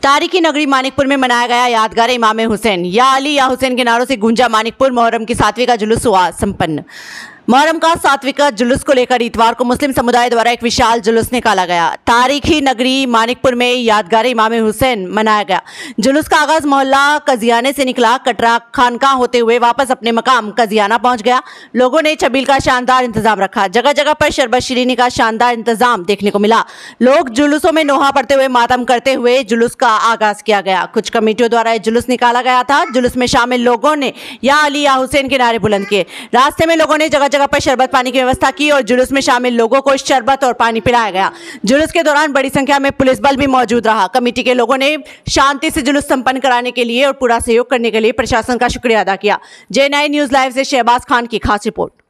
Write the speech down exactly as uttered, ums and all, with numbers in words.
तारीखी नगरी मानिकपुर में मनाया गया यादगार इमाम हुसैन या अली या हुसैन के नारों से गूंजा मानिकपुर मुहर्रम की सातवीं का जुलूस हुआ संपन्न। मुहर्रम का सातवीं का जुलूस को लेकर इतवार को मुस्लिम समुदाय द्वारा एक विशाल जुलूस निकाला गया। तारीखी नगरी मानिकपुर में यादगार इमाम हुसैन मनाया गया। जुलूस का आगाज मोहल्ला कजियाने से निकला, कटरा खानका होते हुए वापस अपने मकाम कजियाना पहुंच गया। लोगों ने छबील का शानदार इंतजाम रखा। जगह जगह पर शरबत शीरीनी का शानदार इंतजाम देखने को मिला। लोग जुलूसों में नोहा पढ़ते हुए मातम करते हुए जुलूस का आगाज किया गया। कुछ कमेटियों द्वारा यह जुलूस निकाला गया था। जुलूस में शामिल लोगों ने या अली या हुसैन के नारे बुलंद किए। रास्ते में लोगों ने जगह जगह पर शरबत पानी की व्यवस्था की और जुलूस में शामिल लोगों को शरबत और पानी पिलाया गया। जुलूस के दौरान बड़ी संख्या में पुलिस बल भी मौजूद रहा। कमेटी के लोगों ने शांति से जुलूस संपन्न कराने के लिए और पूरा सहयोग करने के लिए प्रशासन का शुक्रिया अदा किया। जे नाइन न्यूज लाइव से शहबाज खान की खास रिपोर्ट।